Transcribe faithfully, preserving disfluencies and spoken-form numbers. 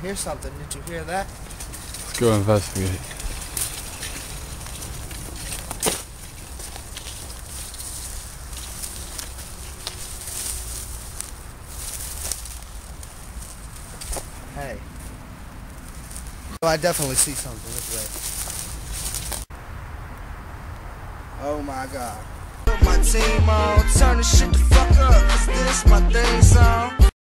hear something. Did you hear that? Let's go investigate. Hey. Oh, I definitely see something this way. Oh my god. Put my team on, turn the shit the fuck up, 'cause this my thing song.